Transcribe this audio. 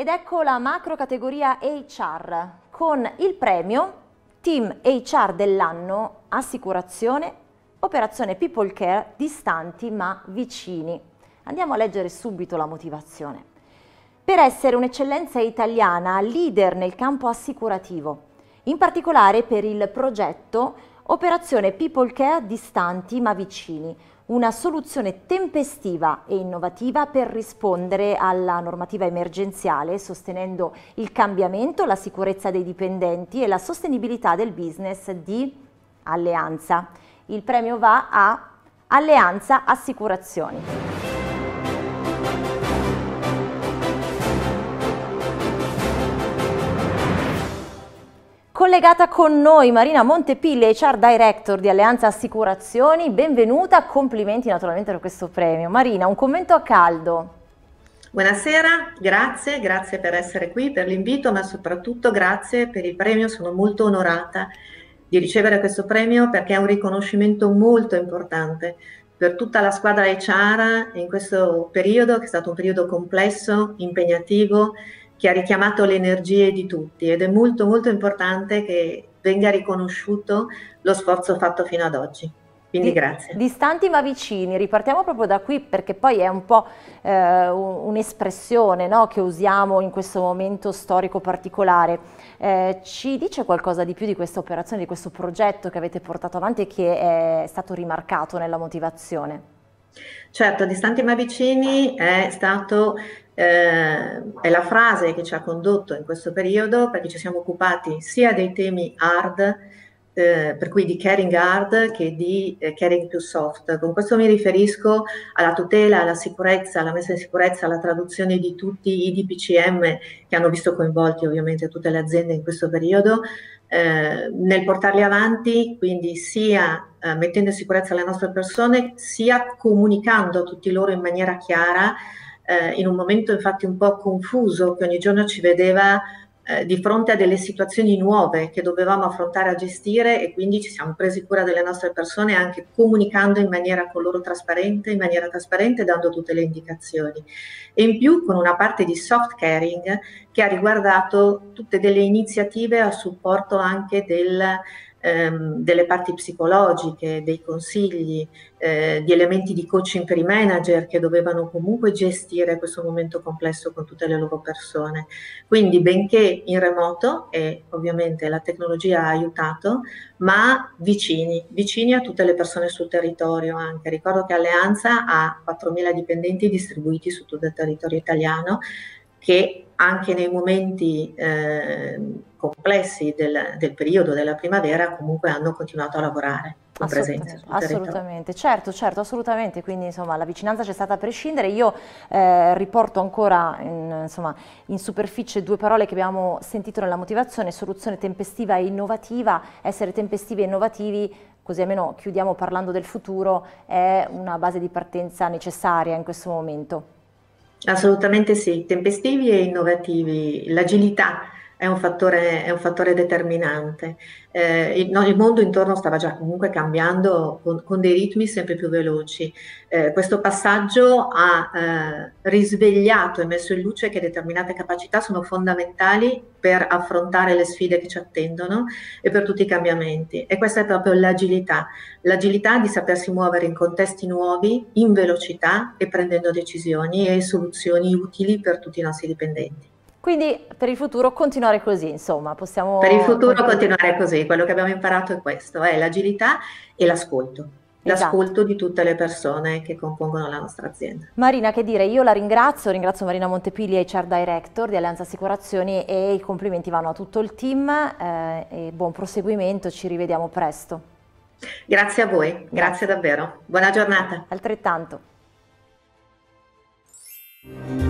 ecco la macro categoria HR con il premio Team HR dell'anno Assicurazione, Operazione People Care, distanti ma vicini. Andiamo a leggere subito la motivazione. Per essere un'eccellenza italiana leader nel campo assicurativo, in particolare per il progetto Operazione People Care distanti ma vicini, una soluzione tempestiva e innovativa per rispondere alla normativa emergenziale, sostenendo il cambiamento, la sicurezza dei dipendenti e la sostenibilità del business di Alleanza. Il premio va a Alleanza Assicurazioni. Collegata con noi Marina Montepilli, HR Director di Alleanza Assicurazioni, benvenuta, complimenti naturalmente per questo premio. Marina, un commento a caldo. Buonasera, grazie per essere qui, per l'invito, ma soprattutto grazie per il premio. Sono molto onorata di ricevere questo premio perché è un riconoscimento molto importante per tutta la squadra HR in questo periodo, che è stato un periodo complesso, impegnativo, che ha richiamato le energie di tutti, ed è molto importante che venga riconosciuto lo sforzo fatto fino ad oggi. Quindi grazie. Distanti ma vicini, ripartiamo proprio da qui perché poi è un po' un'espressione, no, che usiamo in questo momento storico particolare. Ci dice qualcosa di più di questa operazione, di questo progetto che avete portato avanti e che è stato rimarcato nella motivazione? Certo, distanti ma vicini è la frase che ci ha condotto in questo periodo, perché ci siamo occupati sia dei temi hard, per cui di caring hard, che di caring più soft. Con questo mi riferisco alla tutela, alla sicurezza, alla messa in sicurezza, alla traduzione di tutti i DPCM che hanno visto coinvolti ovviamente tutte le aziende in questo periodo, nel portarli avanti, quindi sia mettendo in sicurezza le nostre persone, sia comunicando a tutti loro in maniera chiara, in un momento infatti un po' confuso, che ogni giorno ci vedeva di fronte a delle situazioni nuove che dovevamo affrontare a gestire, e quindi ci siamo presi cura delle nostre persone anche comunicando in maniera con loro trasparente, dando tutte le indicazioni. E in più con una parte di soft caring che ha riguardato tutte delle iniziative a supporto anche delle parti psicologiche, dei consigli, di elementi di coaching per i manager che dovevano comunque gestire questo momento complesso con tutte le loro persone. Quindi benché in remoto, e ovviamente la tecnologia ha aiutato, ma vicini a tutte le persone sul territorio anche. Ricordo che Alleanza ha 4.000 dipendenti distribuiti su tutto il territorio italiano, che anche nei momenti complessi del periodo della primavera comunque hanno continuato a lavorare con presenza sul assolutamente, certo, assolutamente, quindi insomma la vicinanza c'è stata a prescindere. Io riporto ancora in superficie due parole che abbiamo sentito nella motivazione: soluzione tempestiva e innovativa. Essere tempestivi e innovativi, così almeno chiudiamo parlando del futuro, è una base di partenza necessaria in questo momento. Assolutamente sì, tempestivi e innovativi. L'agilità è un fattore determinante. Il mondo intorno stava già comunque cambiando con dei ritmi sempre più veloci. Questo passaggio ha risvegliato e messo in luce che determinate capacità sono fondamentali per affrontare le sfide che ci attendono e per tutti i cambiamenti. E questa è proprio l'agilità di sapersi muovere in contesti nuovi, in velocità e prendendo decisioni e soluzioni utili per tutti i nostri dipendenti. Quindi per il futuro continuare così, insomma, possiamo... Per il futuro continuare così, quello che abbiamo imparato è questo, è l'agilità e l'ascolto. L'ascolto di tutte le persone che compongono la nostra azienda. Marina, che dire, io la ringrazio Marina Montepilli, HR Director di Alleanza Assicurazioni, e i complimenti vanno a tutto il team e buon proseguimento, ci rivediamo presto. Grazie a voi, grazie davvero, buona giornata. Altrettanto.